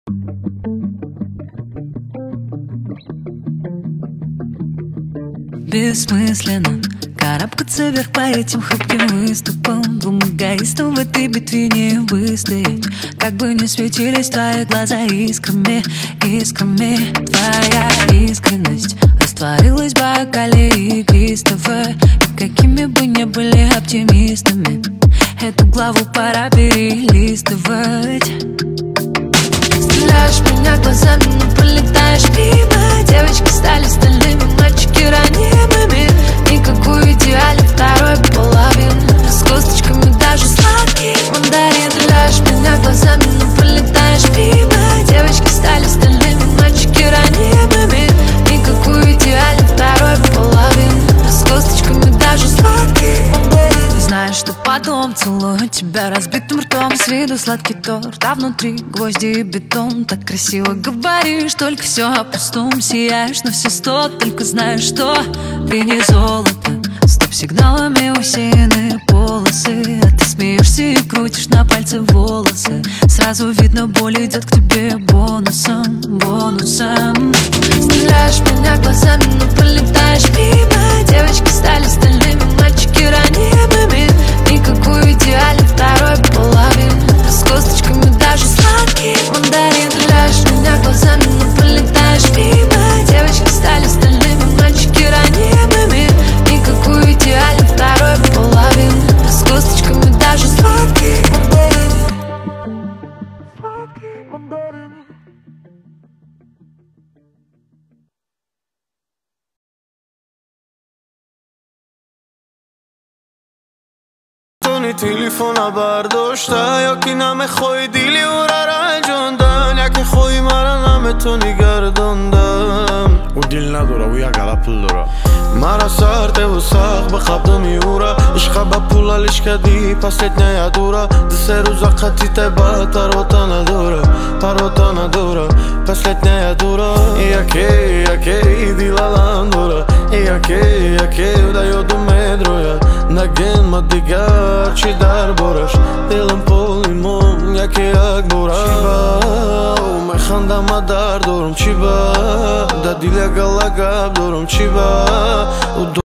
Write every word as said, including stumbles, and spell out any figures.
Бессмысленно карабкаться вверх по этим хрупким выступам. Двум эгоистам в этой битве не выстоять. Как бы ни светились твои глаза искрами, искрами. Твоя искренность растворилась в бокале игристого. И какими бы ни были оптимистами, эту главу пора перелистывать. Стреляешь в меня глазами, но пролетаешь мимо. Девочки стали стальными, мальчики ранимыми. Никакой идеальной второй половины. С косточками даже сладкий мандарин. Стреляешь в меня глазами, но пролетаешь мимо. Девочки стали стальными, мальчики ранимыми. Никакой идеальной второй половины. С косточками даже сладкий мандарин. Знаешь, что потом целую тебя разбитым ртом. С виду сладкий торт, а внутри гвозди и бетон. Так красиво говоришь, только все о пустом. Сияешь на все сто, только знаешь, что ты не золото. Стоп-сигналами усеяны полосы, а ты смеешься и крутишь на пальце волосы. Сразу видно, боль идет к тебе бонусом, бонусом. Стреляешь в меня глазами, но пролетаешь мимо. Девочки стали стальными, мальчики ранимыми. Никакой идеальной второй половины. С косточками даже сладкий мандарин. Стреляешь в меня глазами, но пролетаешь мимо. Девочки стали стальными, мальчики ранимыми. Никакой идеальной второй половины. С косточками даже сладкий мандарин. Сладкий мандарин. تلفن برداشته یا که نم خوی دیلی و را رنجاندن یا که خوی مرا نم تو نگرداندم او دیل نداره او یک علا پول داره مرا سرده و سخت بخوابده میوره عشقه با پول علیش کدی پس لیت نیادوره ده سه روزا قطی تبا تروتا نداره تروتا نداره پس لیت نیادوره یکی یکی دیلالان دوره یکی یکی ده یادو مدرویه نگن ما دیگر چی در بارش دلم پولیمون یکی یک باره چی با او میخنده ما در دارم چی با در دیل گلگب دارم چی با